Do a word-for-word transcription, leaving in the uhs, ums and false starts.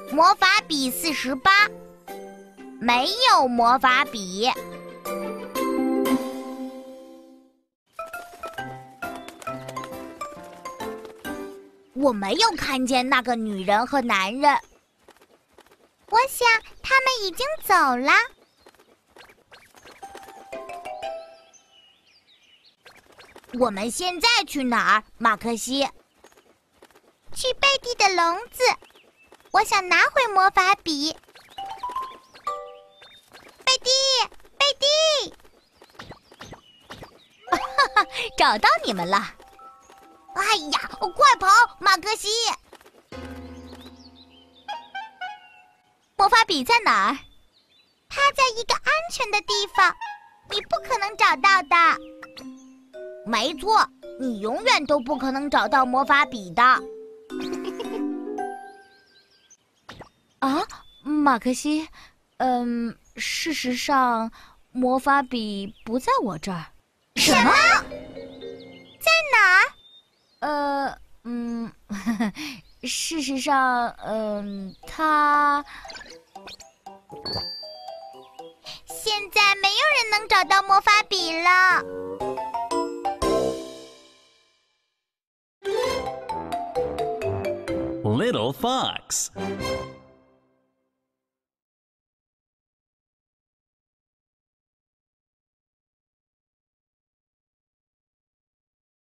魔法笔四十八，没有魔法笔。我没有看见那个女人和男人。 我想他们已经走了。 我们现在去哪儿，马克西？ 去贝蒂的笼子。我想拿回魔法笔。贝蒂，贝蒂！ 哈哈，找到你们了！哎呀，快跑，马克西！魔法笔在哪儿？ 它在一个安全的地方，你不可能找到的。 没错，你永远都不可能找到魔法笔的。啊，马克西，嗯，事实上，魔法笔不在我这儿。 什么？在哪儿？ 呃，嗯，呵呵，事实上，嗯，它现在没有人能找到魔法笔了。 Little Fox